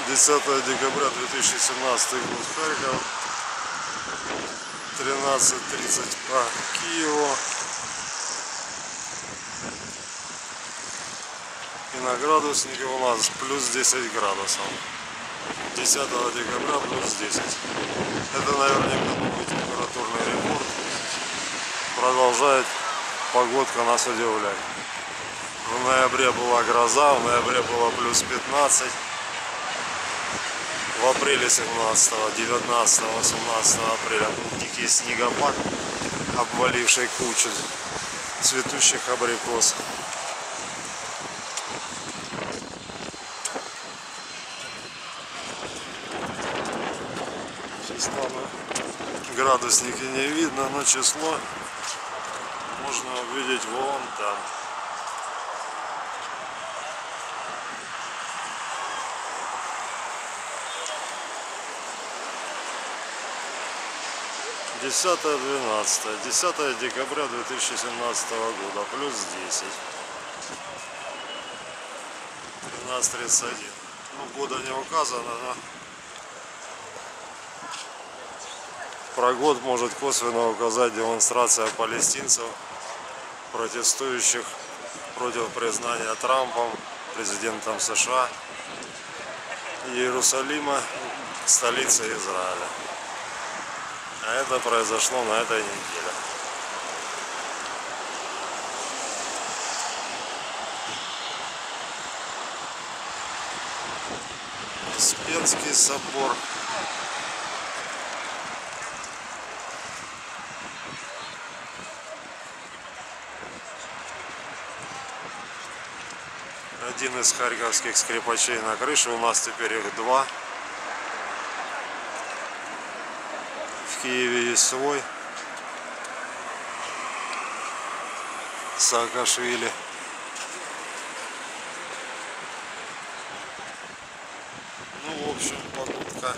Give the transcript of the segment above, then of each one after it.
10 декабря 2017 год, Харьков, 13:30 по Киеву. И на градуснике у нас плюс 10 градусов. 10 декабря плюс 10. Это наверняка новый температурный рекорд. Продолжает погодка нас удивлять. В ноябре была гроза, в ноябре было плюс 15. В апреле 17, 19, 18 апреля был дикий снегопад, обваливший кучу цветущих абрикос. Числа на градуснике не видно, но число можно увидеть вон там. Десятое, 10 декабря 2017 года, плюс 10. 13:31. Ну, года не указано, но про год может косвенно указать демонстрация палестинцев, протестующих против признания Трампом, президентом США, Иерусалима столицей Израиля. А это произошло на этой неделе. Успенский собор. Один из харьковских скрипачей на крыше. У нас теперь их два. В Киеве есть свой. Саакашвили. Ну, в общем, погодка.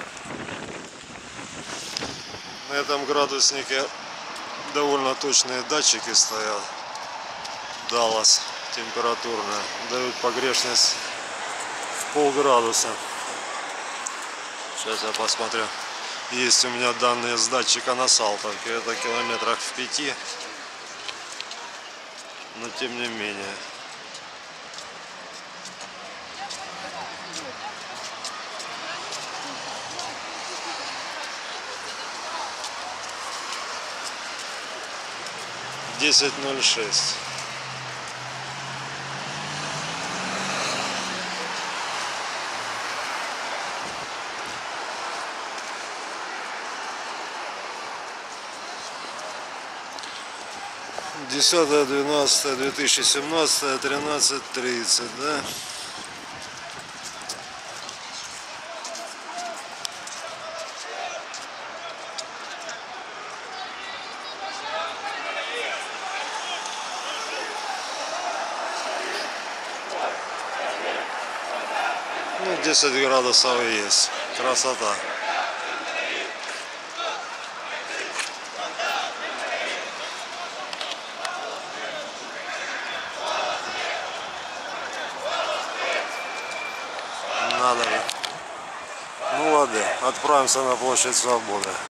На этом градуснике довольно точные датчики стоят. Даллас температурная. Дают погрешность в полградуса. Сейчас я посмотрю. Есть у меня данные с датчика на Салтовке. Это километрах в 5. Но тем не менее. (10:06). Десятое, 12, 2017, 13:30, да? Ну, 10 градусов есть. Красота. Надо же. Ну ладно, отправимся на площадь Свободы.